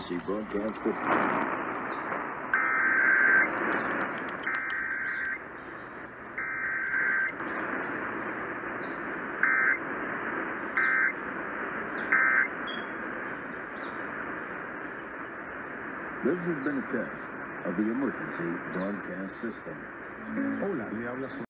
emergency broadcast system. This has been a test of the emergency broadcast system. Hola, le habla